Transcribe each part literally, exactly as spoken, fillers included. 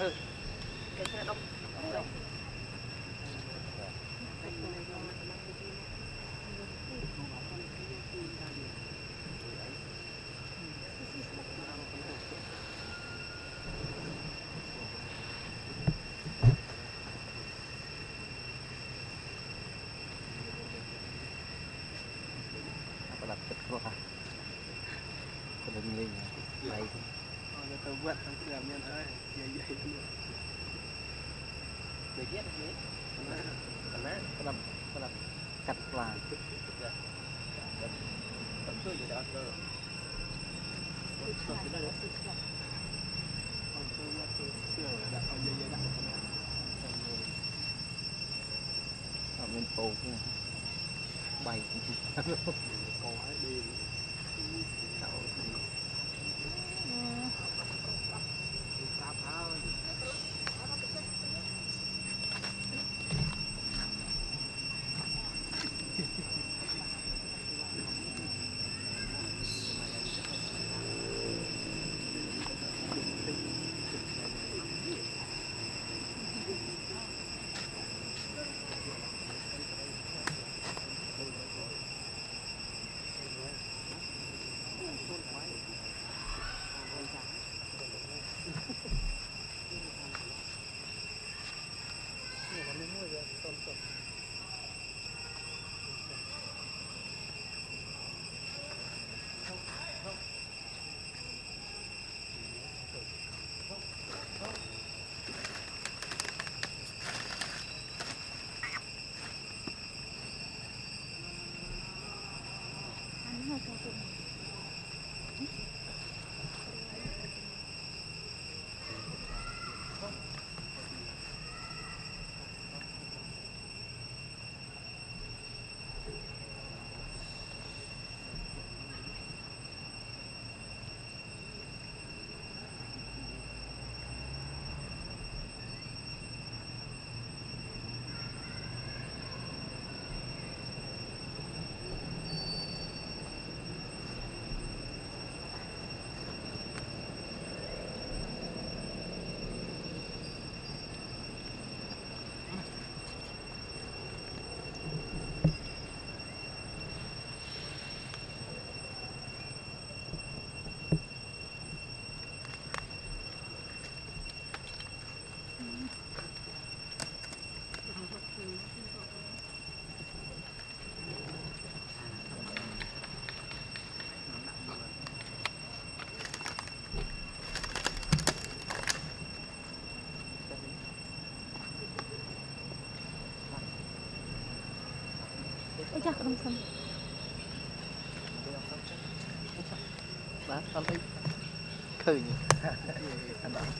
ừ cái xe đông đông đặt chất qua còn đừng lên này tôi vượt thằng kia miền ơi dày dày để ghét thế còn á còn làm còn làm cắt là tập tôi để đặt rồi còn cái này đó còn tôi là tôi sửa đặt ở dây dây đặt ở bên phố bay có đi ôi chắc không xong đó con thấy khơi nhỉ anh bảo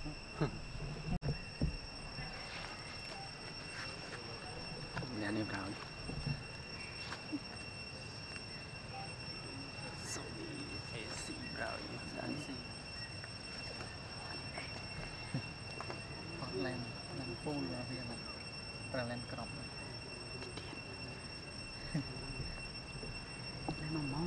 เนี่ยนี่เราสวัสดีเอซีเราอยู่ด้านซีแลนแลนฟูลอะไรอย่างเงี้ยแลนกรอบเลยแลนมองมอง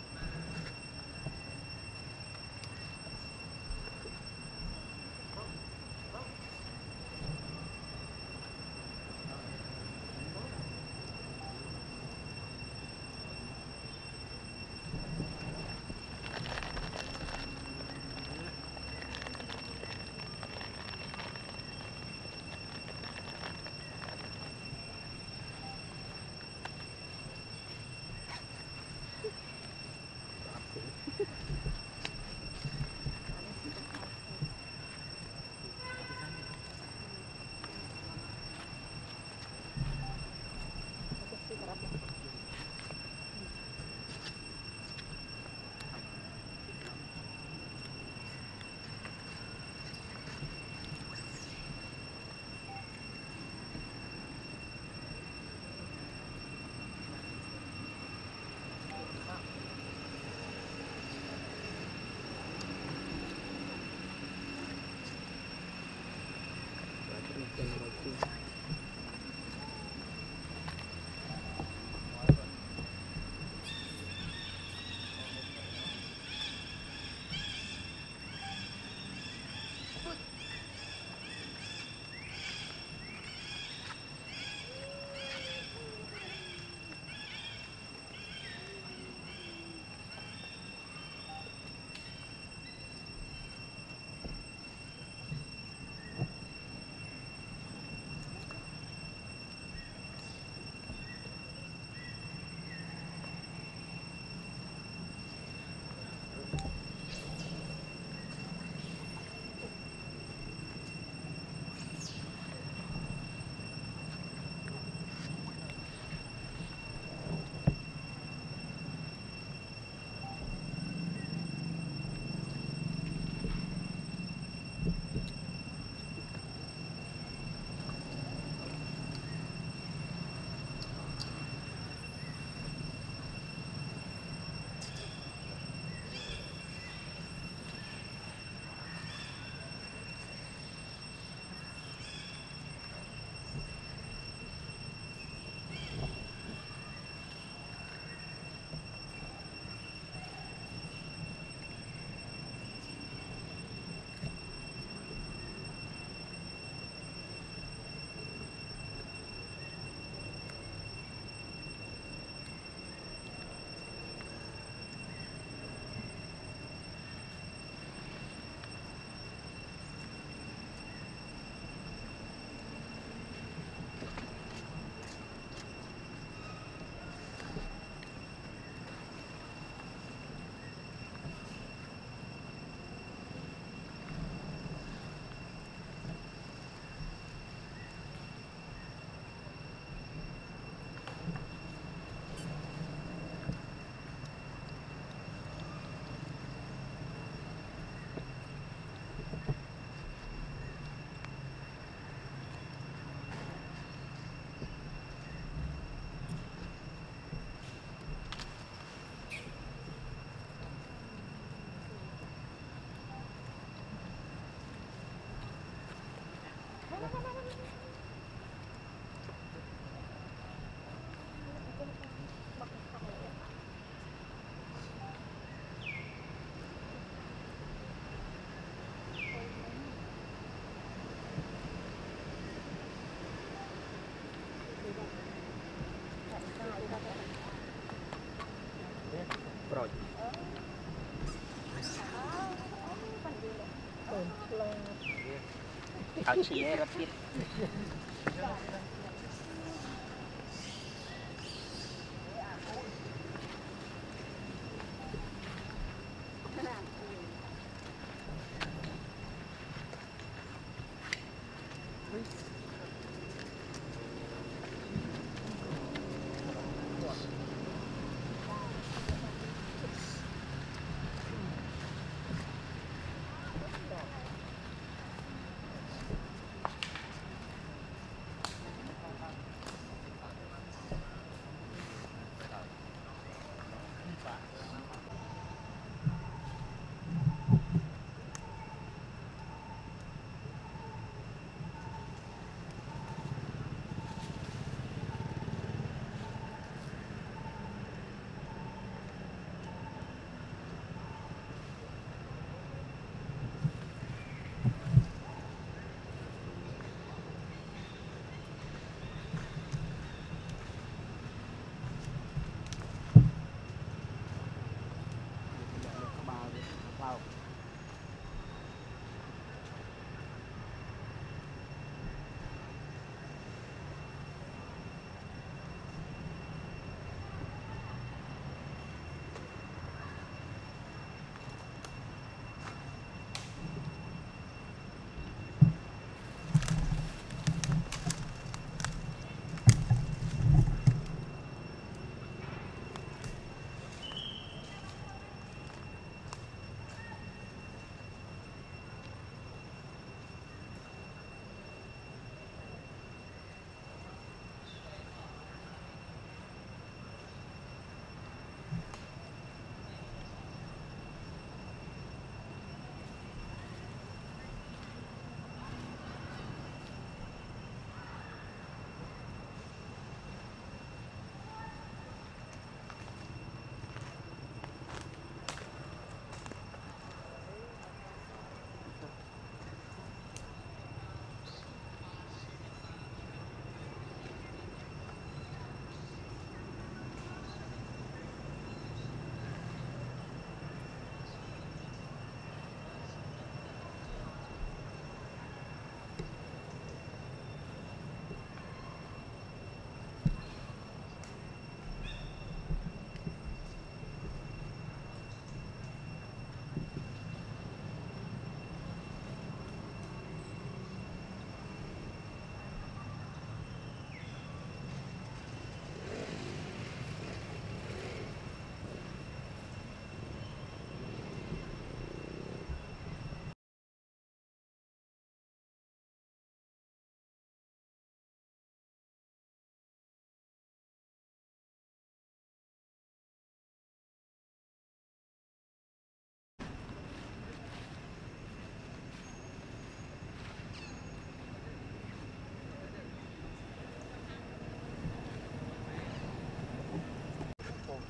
เอาชี้ให้รับผิด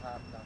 hạt đập